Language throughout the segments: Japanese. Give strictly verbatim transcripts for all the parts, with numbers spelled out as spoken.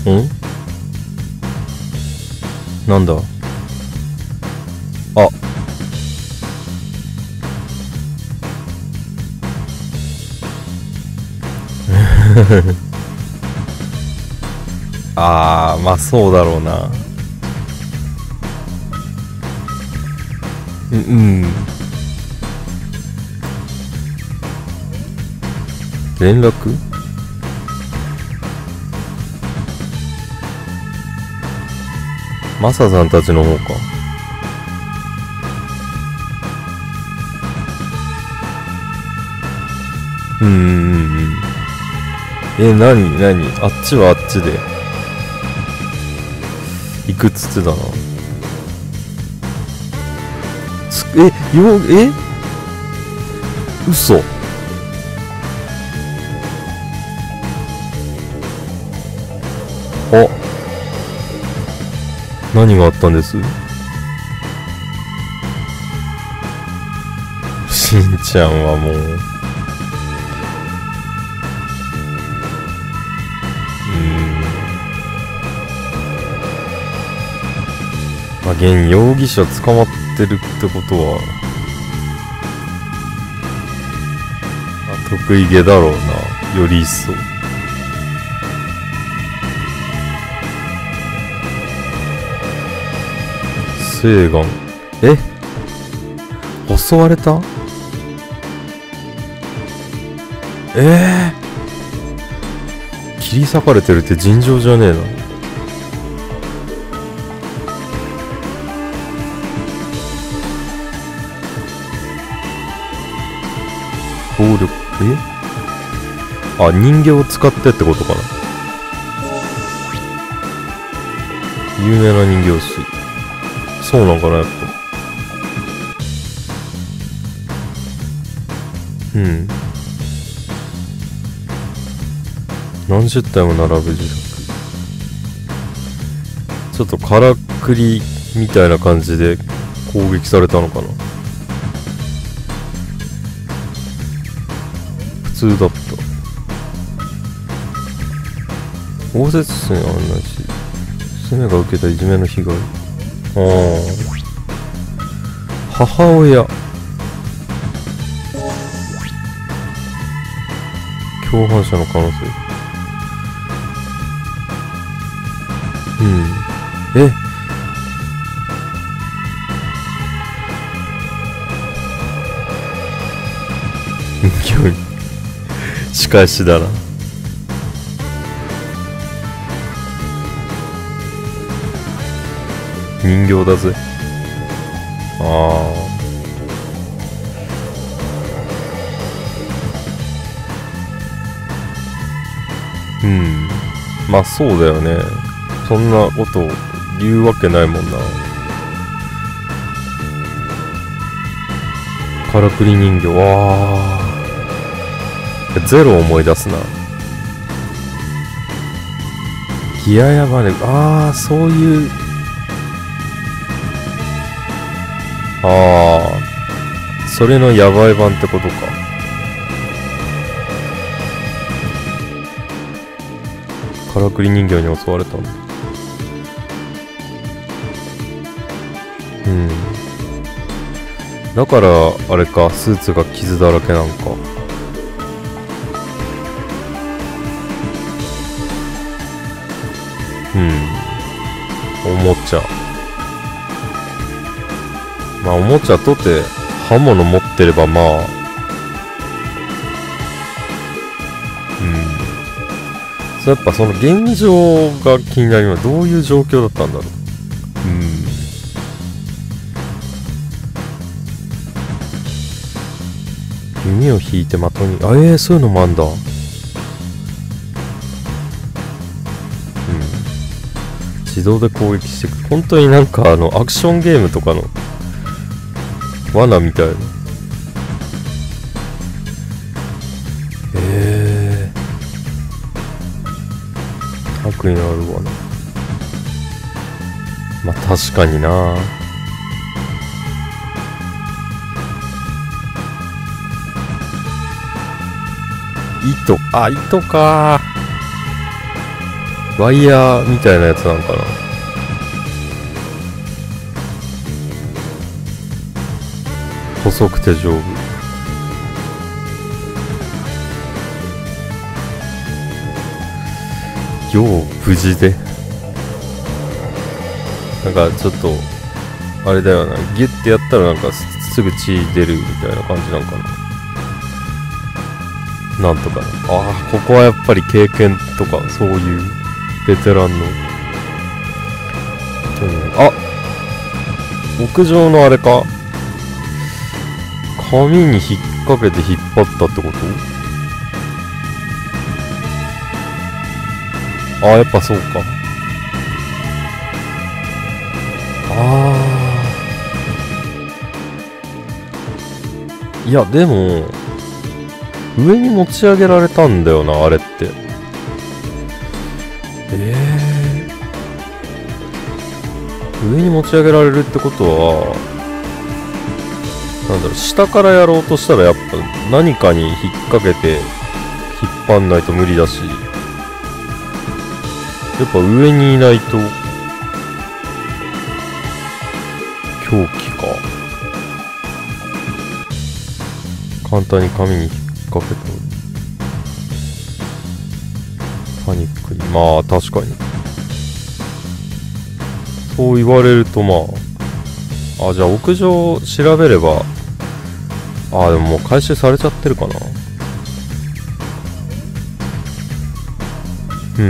んなんだああーまあそうだろうな。うんうん連絡マサさんたちの方か。うんうんうんえなになにあっちはあっちで行くっつってたな。つえよえ嘘あ何があったんですしんちゃんはもうまあ、現容疑者捕まってるってことは得意げだろうなより一層。セーガンえ襲われたえー、切り裂かれてるって尋常じゃねえな。暴力えあ人形を使ってってことかな。有名な人形師そうなんかなやっぱ。うん何十体も並ぶ自作ちょっとからくりみたいな感じで攻撃されたのかな。普通だった。応接室に案内し娘が受けたいじめの被害。ああ母親共犯者の可能性うんえ人形仕返しだな。人形だぜ。ああうんまあそうだよね。そんなこと言うわけないもんな。からくり人形わあゼロ思い出すな。ギアヤバネああそういうああそれのヤバい版ってことか。からくり人形に襲われたんだ。うんだからあれかスーツが傷だらけなんか。うんおもちゃまあおもちゃとて刃物持ってればまあうんそやっぱその現状が気になります。どういう状況だったんだろう。うん弓を引いて的にあえー、そういうのもあんだ。自動で攻撃してくる。本当になんかあのアクションゲームとかの罠みたいな。えー、悪意のある罠。まあ確かにな。糸あ糸かーワイヤーみたいなやつなんかな。細くて丈夫。よう無事で。なんかちょっとあれだよな、ギュッてやったらなんか す, すぐ血出るみたいな感じなんかな。なんとかな。ああ、ここはやっぱり経験とかそういうベテランの、うん、あ、屋上のあれか、紙に引っ掛けて引っ張ったってこと？ああ、やっぱそうか。ああ、いやでも上に持ち上げられたんだよな、あれって。ええー、上に持ち上げられるってことはなんだろう、下からやろうとしたらやっぱ何かに引っ掛けて引っ張んないと無理だし、やっぱ上にいないと凶器か。簡単に紙に引っ掛けてパニックに、まあ確かにそう言われると、まああ、じゃあ屋上調べれば、ああでももう回収されちゃってるかな。うん、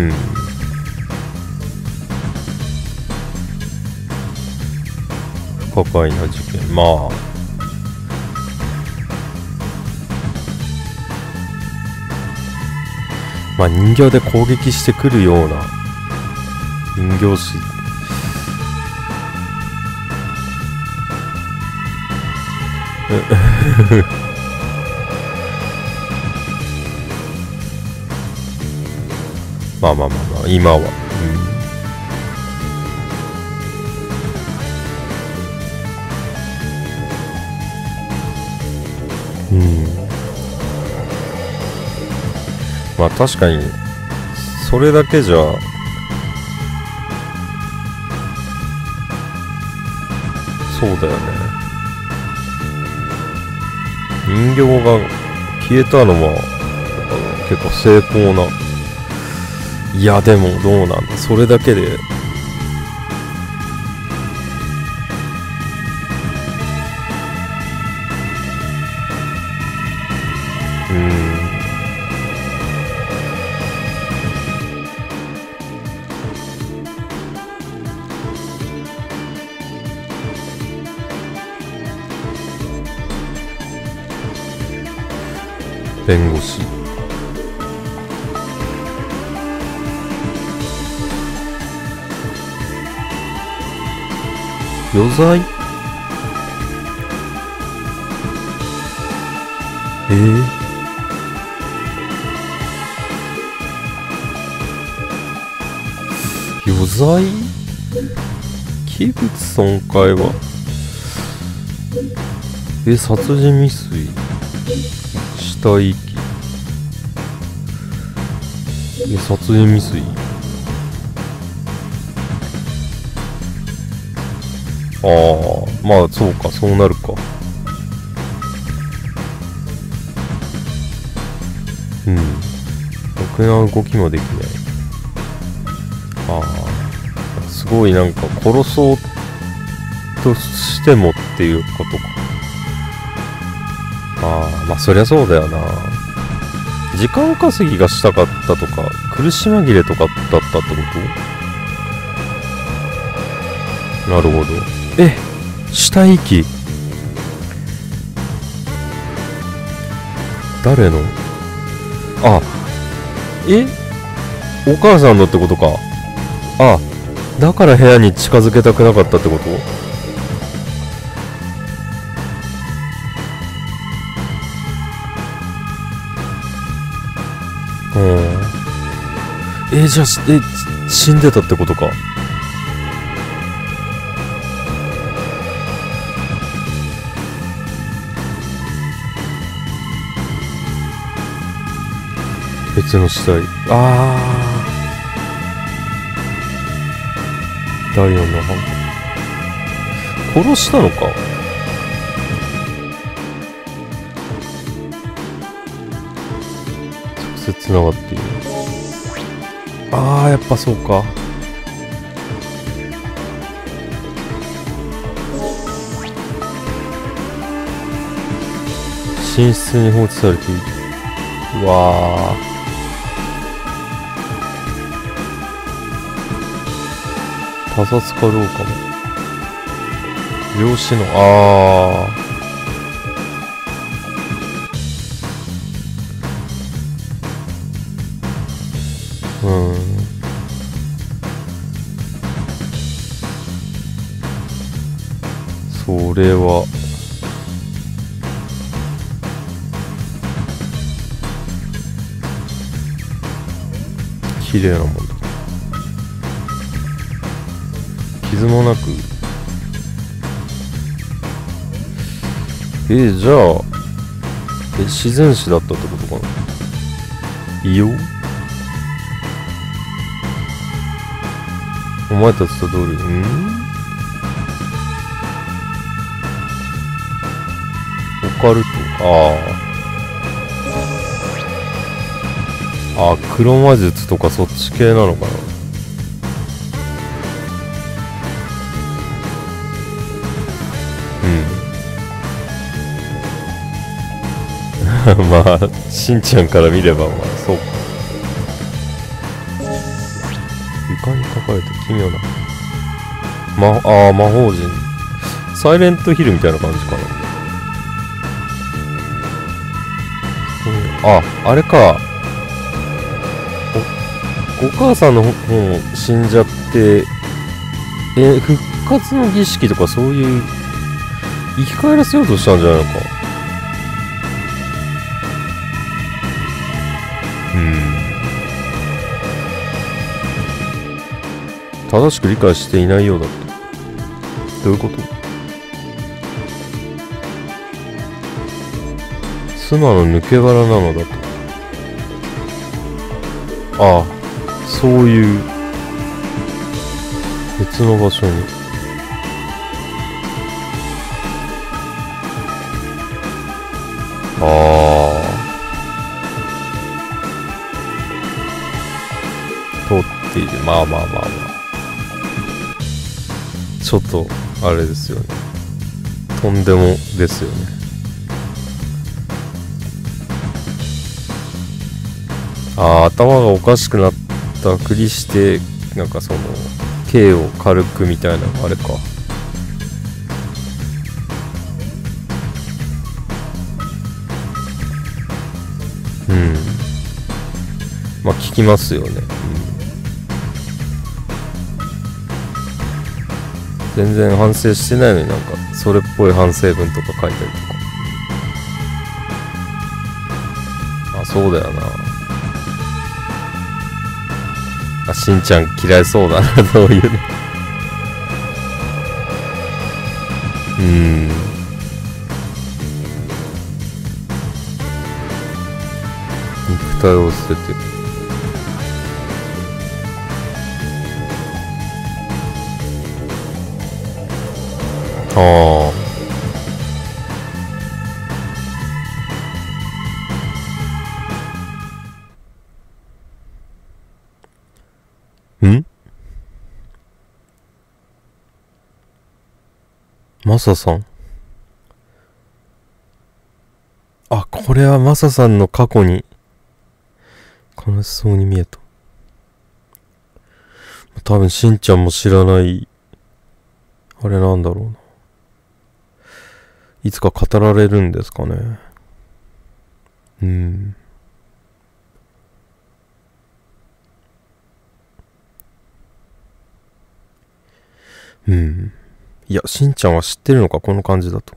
不可解な事件。まあまあ人形で攻撃してくるような人形師まあまあまあまあ今は、うん、うん、まあ確かにそれだけじゃそうだよね。人形が消えたのは結構成功な。いやでもどうなんだ、それだけでうーん弁護士、余罪、えー、余罪、器物損壊はえ殺人未遂、死体遺棄、え殺人未遂、ああまあそうか、そうなるか。うん、ろくな動きもできない。ああすごい、なんか殺そうとしてもっていうことか。ああまあそりゃそうだよな。時間稼ぎがしたかったとか苦し紛れとかだったってこと？なるほど。え、死体遺棄、誰の？あ、え、お母さんのってことか。あ、だから部屋に近づけたくなかったってこと？うん。え、じゃあ、え、死んでたってことか。別の死体。あだいよんの犯行殺したのか。直接つながっている。あーやっぱそうか。寝室に放置されている。うわー他殺かどうかも。病死の、あー。うん。それは。綺麗なもんだ。傷もなく。えー、じゃあえ自然死だったってことかな。異様。お前たちとどうりんオカルト。あああ、黒魔術とかそっち系なのかな。うんまあしんちゃんから見ればまあそうか。床に書かれた奇妙なまああ魔法陣。サイレントヒルみたいな感じかな。うん、ああれか。お, お母さんの方も死んじゃって、え復活の儀式とかそういう生き返らせようとしたんじゃないのか。正しく理解していないようだった。どういうこと。妻の抜け殻なのだと。ああ、そういう別の場所に。ああ、通っている。まあまあまあまあ。ちょっとあれですよね。とんでもですよね。ああ、頭がおかしくなったふりしてなんかその刑を軽くみたいなあれか。うん。まあ聞きますよね。全然反省してないのになんかそれっぽい反省文とか書いたりとか。あ、そうだよな。あ、しんちゃん嫌いそうだなそういうの。うーん。肉体を捨てて。ああ。ん？マサさん？あ、これはマサさんの過去に悲しそうに見えた。多分しんちゃんも知らないあれなんだろうな。いつか語られるんですかね。うん。うん。いや、しんちゃんは知ってるのか、この感じだと。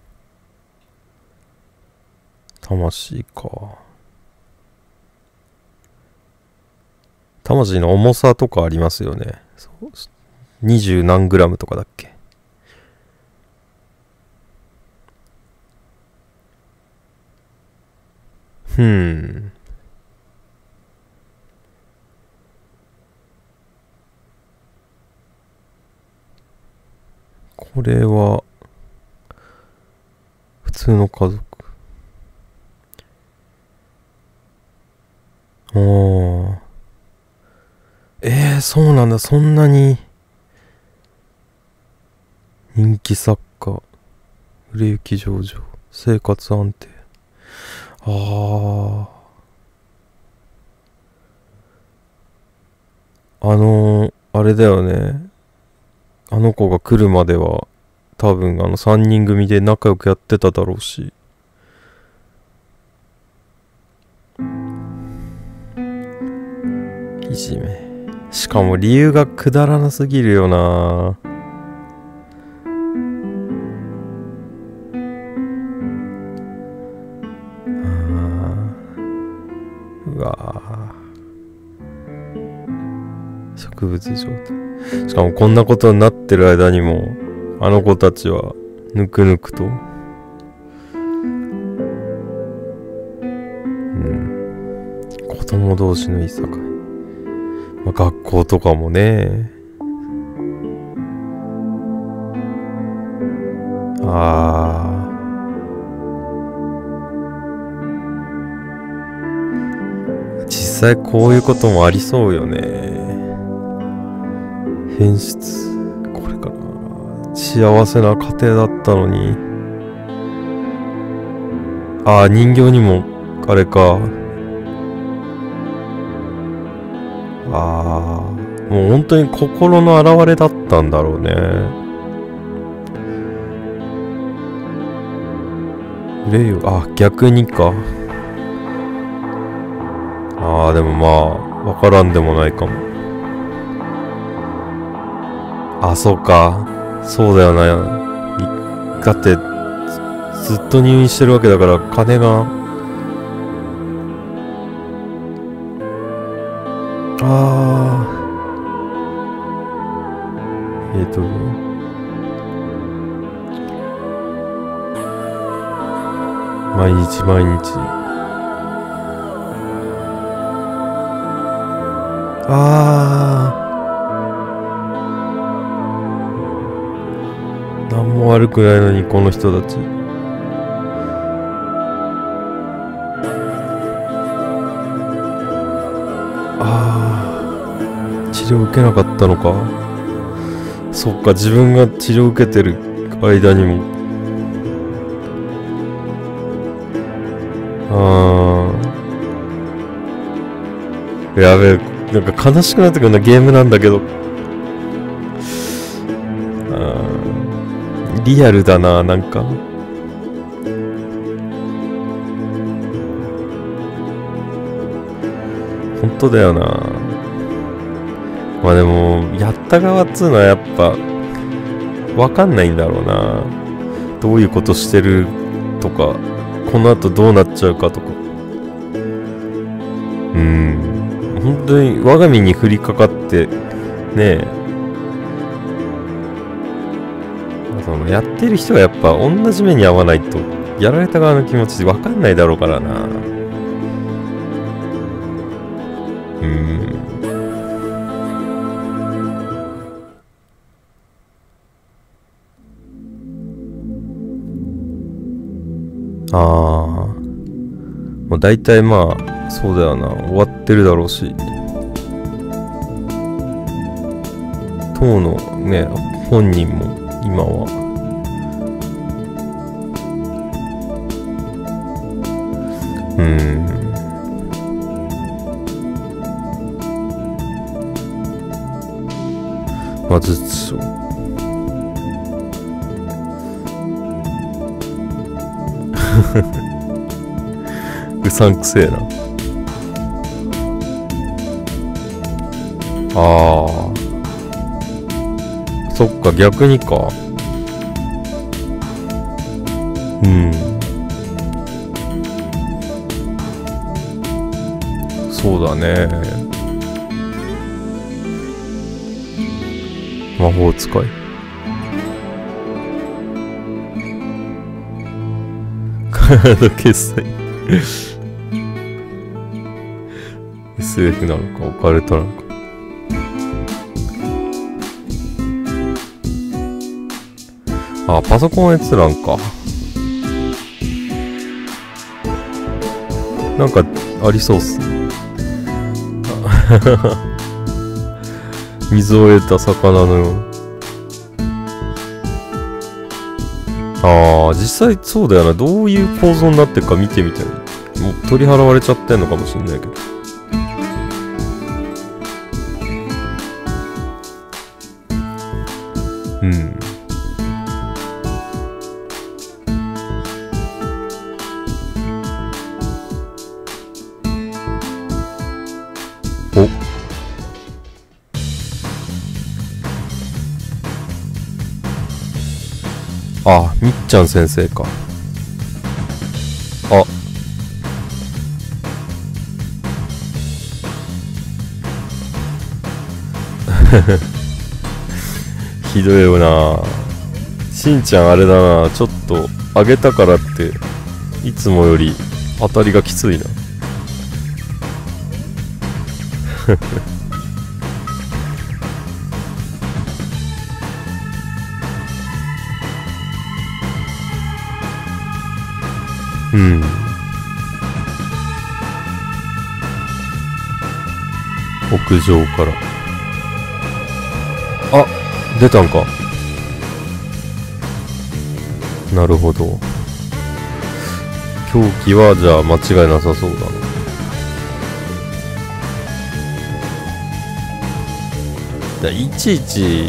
魂か。魂の重さとかありますよね。そうにじゅう何グラムとかだっけ。ふん。 これは普通の家族。おー。えー、そうなんだ。そんなに人気作家、売れ行き上々、生活安定。ああ、あのー、あれだよね。あの子が来るまでは多分あのさんにん組で仲良くやってただろうし。いじめ。しかも理由がくだらなすぎるよな。うわぁ。植物状態。しかもこんなことになってる間にもあの子たちはぬくぬくと、うん、子供同士のいさかい、まあ、学校とかもね。あー、実際こういうこともありそうよね。変質、これかな。幸せな家庭だったのに。ああ、人形にもあれか。ああ、もう本当に心の表れだったんだろうね。レイあ、逆にか。ああ、でもまあわからんでもないかも。あ、そうか。そうだよな。だってずっと入院してるわけだから金が。ああ。えっと。毎日毎日。ああ。何も悪くないのにこの人たち。ああ、治療受けなかったのか。そっか、自分が治療受けてる間にも。ああ、やべえ、なんか悲しくなってくるな。ゲームなんだけど。リアルだな、なんか。本当だよな。まあでも、やった側っつうのはやっぱ、わかんないんだろうな。どういうことしてるとか、この後どうなっちゃうかとか。うん。本当に我が身に降りかかって、ねえ。そのやってる人がやっぱ同じ目に遭わないとやられた側の気持ち分かんないだろうからな。うーん。ああ、もう大体まあそうだよな、終わってるだろうし、当のね本人も今はうーんまずそううさんくせえな。ああ、そっか、逆にか。うん、そうだね。魔法使いカード決済エスエフ なのかオカルトなのか。 あ、パソコン閲覧か。なんかありそうっすね。水を得た魚のような。ああ、実際そうだよな。どういう構造になってるか見てみたい。もう取り払われちゃってんのかもしんないけど。うん。お。あ、みっちゃん先生か。あ。ひどいよな。しんちゃんあれだな。ちょっと上げたからっていつもより当たりがきついな。うん。屋上から。あ、出たんか。なるほど。凶器はじゃあ間違いなさそうだな。いちいち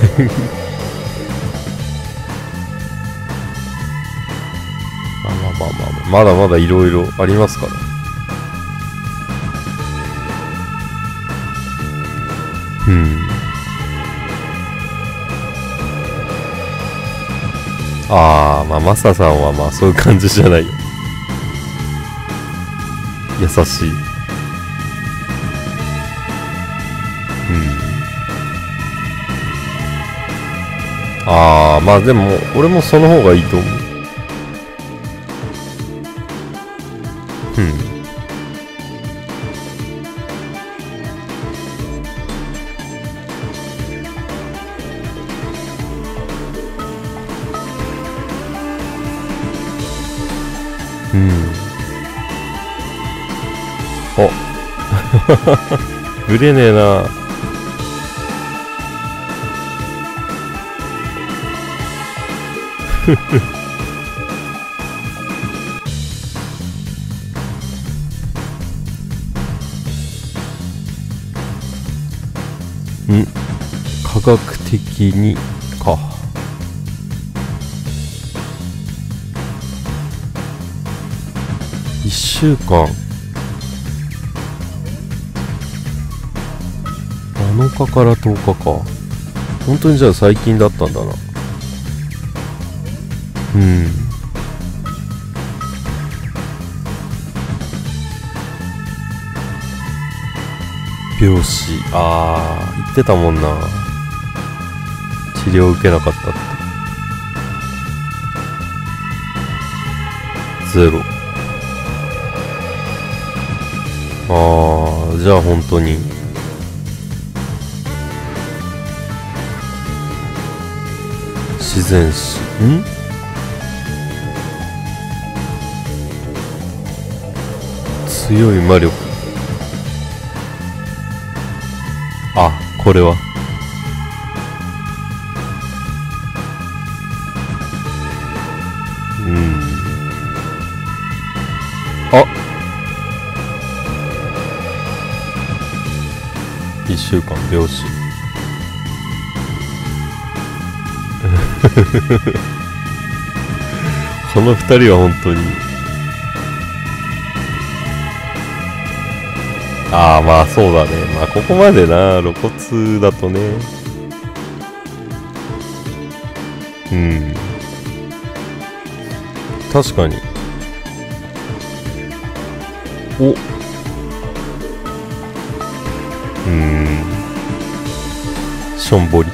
まあまあまあまあ、まだまだいろいろありますから。うん。ああ、まあマサさんはまあそういう感じじゃないよ。優しい。うん。ああ、まあでも俺もその方がいいと思う。うん。うん。おぶれねえな。ん科学的にか。いっしゅうかん。なのかからとおかか。本当にじゃあ最近だったんだな。うん。病死。あー、言ってたもんな。治療受けなかったって。ゼロ。あー、じゃあ本当に。自然死。ん強い魔力。あ、これは。うん。あ、いっしゅうかん病死。この二人は本当に。ああ、まあそうだね。まあここまでな、露骨だとね。うん。確かに。お。うーん。しょんぼり。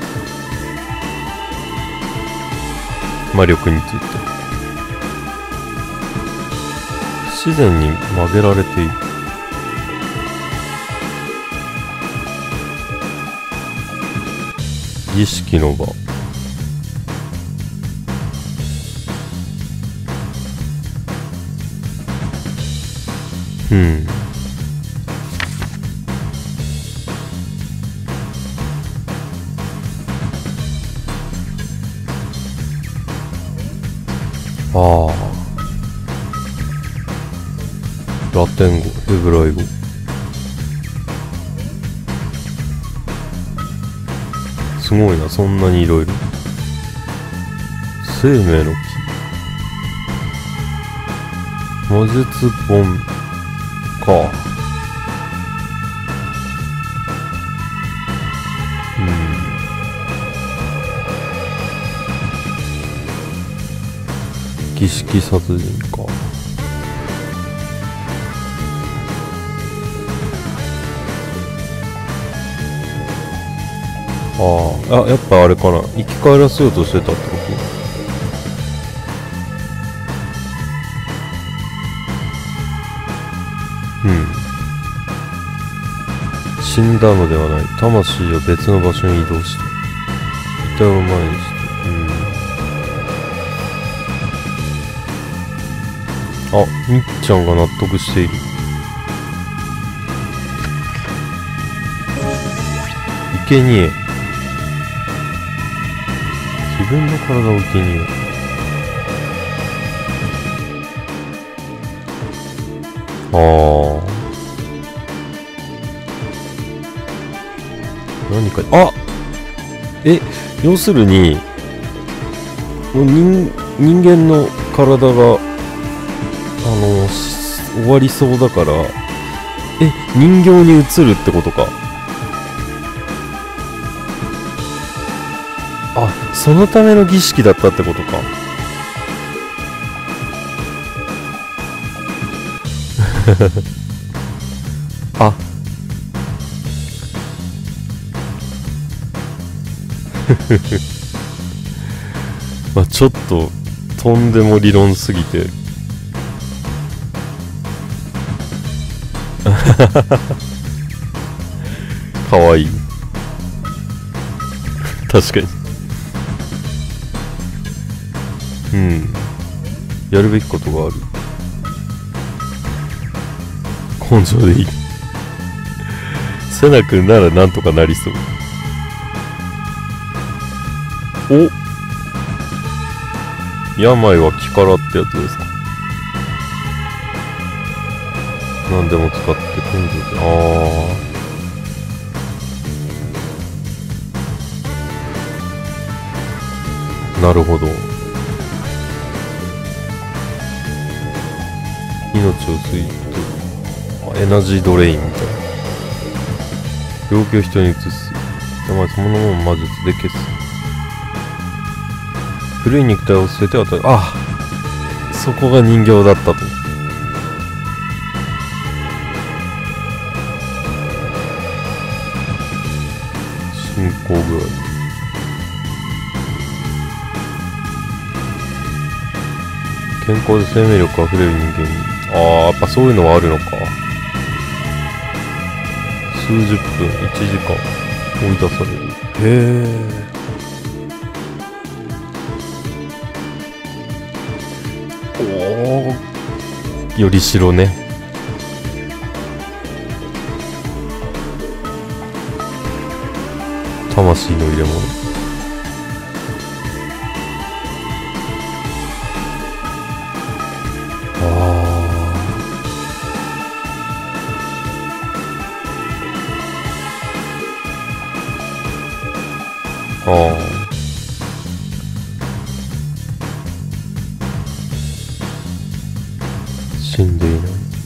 魔力について。不自然に曲げられている。儀式の場。 うん。ああ。ラテン語、ヘブライ語。すごいな、そんなにいろいろ。生命の木。魔術本か。うん。儀式殺人か。ああ、あ、やっぱあれかな。生き返らせようとしてたってこと？うん。死んだのではない。魂を別の場所に移動した。遺体を前にして。うん。あ、みっちゃんが納得している。いけにえ。自分の体をいけにえ。ああ。何か、あ、え、要するに、もう人、人間の体が、あの、終わりそうだから、え、人形に移るってことか。あ、そのための儀式だったってことか。あまあちょっととんでも理論すぎてかわいい確かにうんやるべきことがある根性でいいセナ君ならなんとかなりそうお病は気からってやつですか何でも使って根性でああなるほど命を吸い取るエナジードレインみたいな病気を人に移す病そのものを魔術で消す古い肉体を捨てて与えるあそこが人形だったと進行具合健康で生命力あふれる人間にああやっぱそういうのはあるのか数十分いちじかん追い出されるへえおおよりしろね魂の入れ物ああああ死んでいない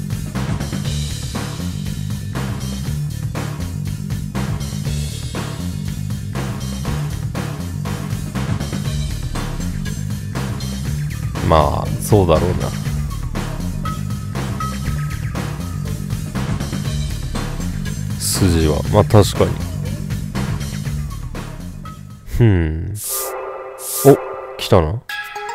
まあそうだろうな筋はまあ確かにふんお来たな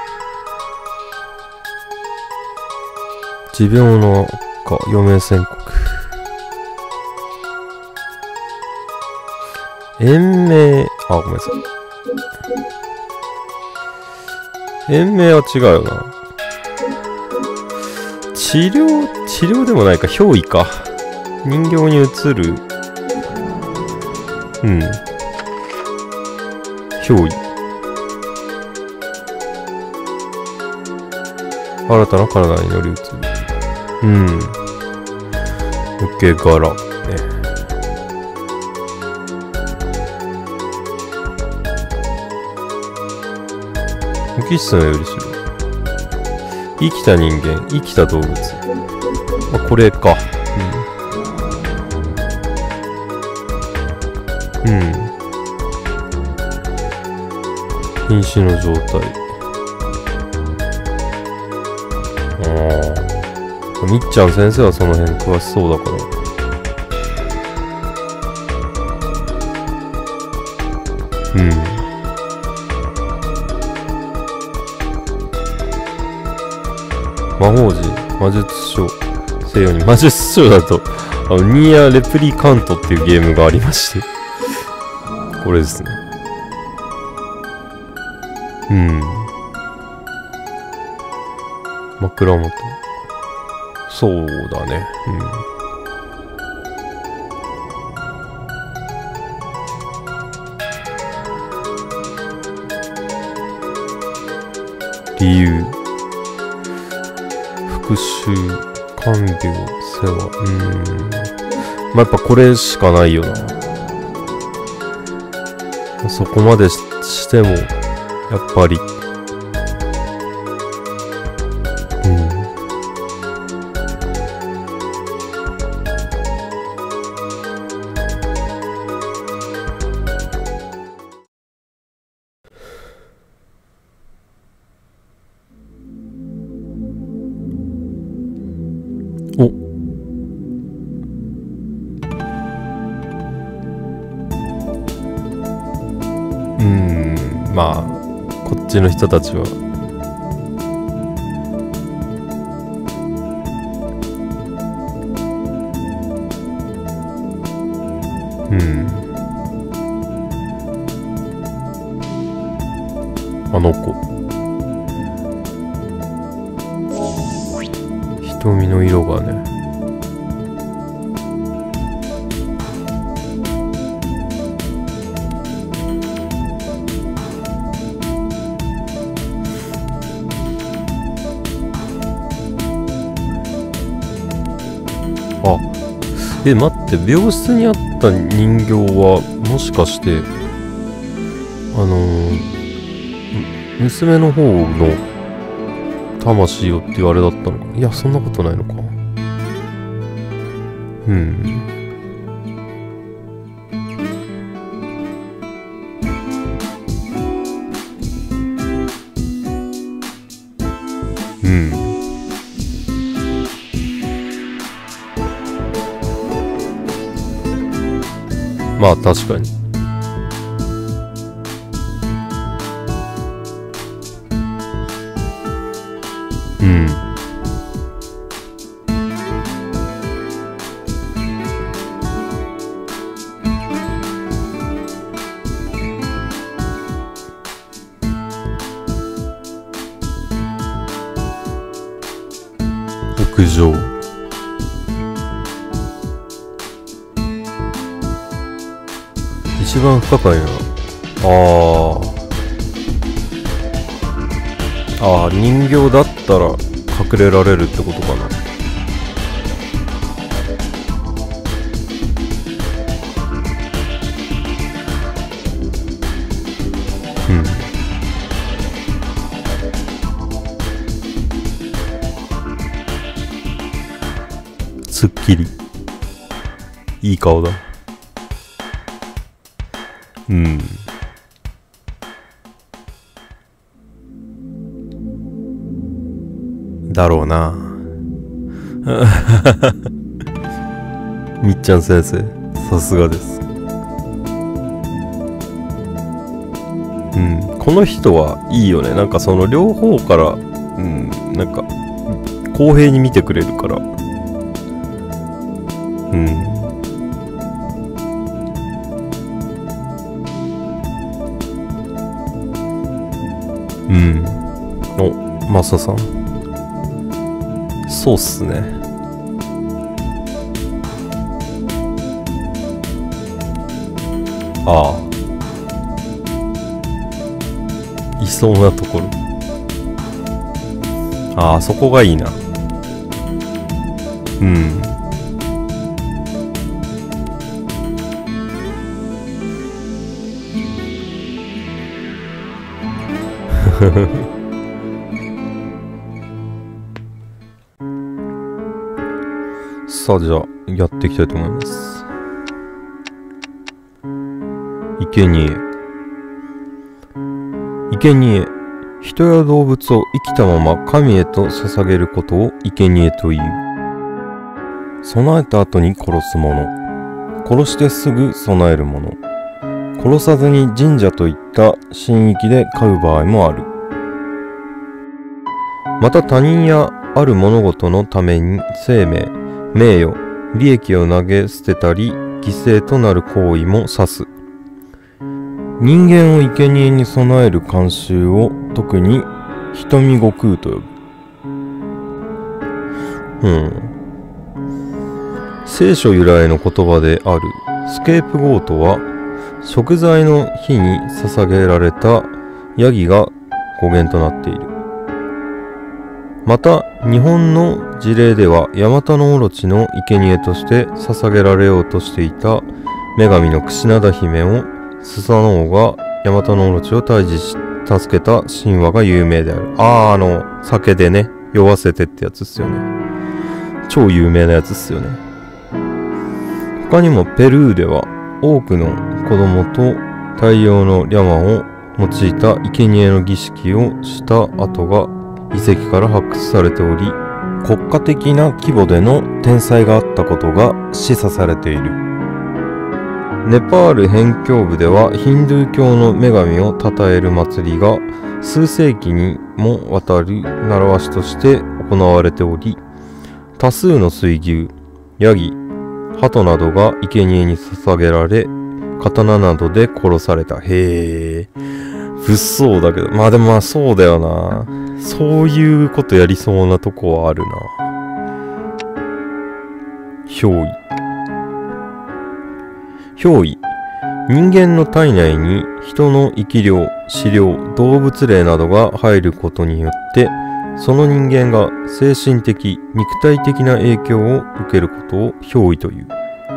持病のか余命宣告延命あごめんなさい延命は違うよな治治療、治療でもないか、憑依か。人形に移る。うん。憑依。新たな体に乗り移る。うん。抜け殻。ね。無機質なよりする。生きた人間、生きた動物。あ、これか。うん。うん。瀕死の状態。ああ。みっちゃん先生はその辺詳しそうだから。うん。魔法陣、魔術書、西洋に魔術書だと、あのニア・レプリカントっていうゲームがありまして、これですね。うん。枕元。そうだね。うん。理由。復讐、看病、世話。うーん。まあ、やっぱこれしかないよな。そこまで し, しても、やっぱり。うん。お。うーん、まあこっちの人たちはうん、あの子瞳の色がね。あ、え、待って、病室にあった人形はもしかしてあのー、娘の方の魂よって言われだったのか。いや、そんなことないのか。うん。うん。まあ確かに。うん。屋上。一番不可解な。ああ。ああ、人形だったら隠れられるってことかな。うん。すっきり。いい顔だ。うん。だろうな。みっちゃん先生、さすがです。うん、この人はいいよね。なんかその両方から、うん、なんか公平に見てくれるから。うん。うん。お、マサさん。 そうっすね。ああ、いそうなところ。ああ、そこがいいな。うん。さあ、じゃあやっていきたいと思います。生贄。生贄。人や動物を生きたまま神へと捧げることを生贄という。備えた後に殺すもの。殺してすぐ備えるもの。殺さずに神社といった神域で飼う場合もある。また他人やある物事のために生命、名誉、利益を投げ捨てたり犠牲となる行為も指す。人間を生贄に備える慣習を特に瞳悟空と呼ぶ。うん。聖書由来の言葉であるスケープゴートは食材の火に捧げられたヤギが語源となっている。また日本の事例ではヤマタノオロチの生贄として捧げられようとしていた女神の櫛灘姫をスサノオがヤマタノオロチを退治し助けた神話が有名である。あー、あの酒でね酔わせてってやつっすよね。超有名なやつっすよね。他にもペルーでは多くの子供と大量のリャマを用いた生贄の儀式をした跡が遺跡から発掘されており、国家的な規模での天災があったことが示唆されている。ネパール辺境部ではヒンドゥー教の女神を称える祭りが数世紀にもわたる習わしとして行われており、多数の水牛、ヤギ、鳩などが生贄に捧げられ、刀などで殺された。へえ、物騒だけど、まあでもまあそうだよな。そういうことやりそうなとこはあるな。憑依。憑依。人間の体内に人の生き量、死量、動物霊などが入ることによって、その人間が精神的、肉体的な影響を受けることを憑依という。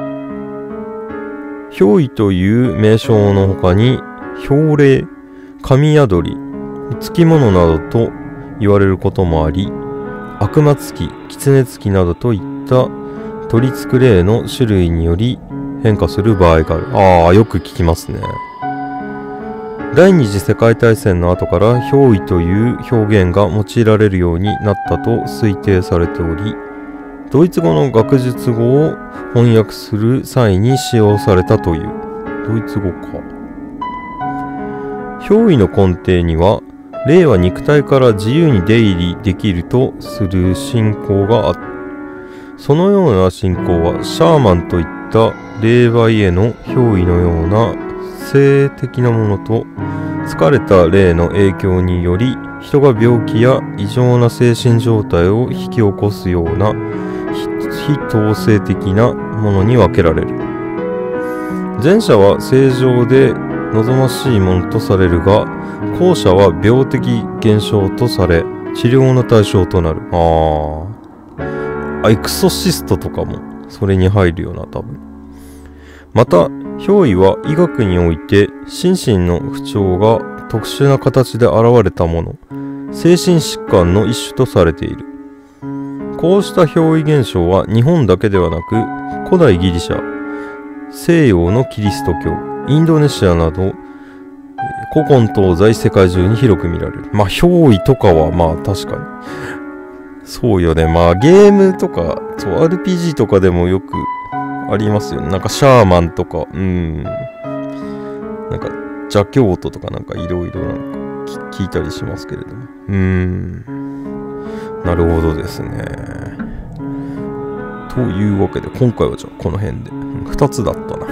憑依という名称の他に、憑霊、神宿り、付き物などと言われることもあり、悪魔付き、狐付きなどといった取り付く霊の種類により変化する場合がある。ああ、よく聞きますね。第二次世界大戦の後から憑依という表現が用いられるようになったと推定されており、ドイツ語の学術語を翻訳する際に使用されたという。ドイツ語か。憑依の根底には、霊は肉体から自由に出入りできるとする信仰がある。そのような信仰はシャーマンといった霊媒への憑依のような性的なものと、疲れた霊の影響により人が病気や異常な精神状態を引き起こすような非統制的なものに分けられる。前者は正常で望ましいものとされるが、後者は病的現象とされ治療の対象となる。ああ、エクソシストとかもそれに入るよな、多分。また憑依は医学において心身の不調が特殊な形で現れたもの、精神疾患の一種とされている。こうした憑依現象は日本だけではなく、古代ギリシャ、西洋のキリスト教、インドネシアなど古今東西世界中に広く見られる。まあ憑依とかはまあ確かにそうよね。まあゲームとかそう アールピージー とかでもよくありますよね。なんかシャーマンとか、うん、なんか邪教徒とかなんかいろいろなんか聞いたりしますけれども、うーん、なるほどですね。というわけで今回はじゃあこの辺でふたつだったな。